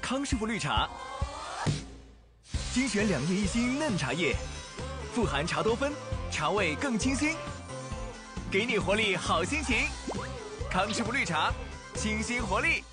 康师傅绿茶，精选2叶1星嫩茶叶，富含茶多酚，茶味更清新，给你活力好心情。康师傅绿茶，清新活力。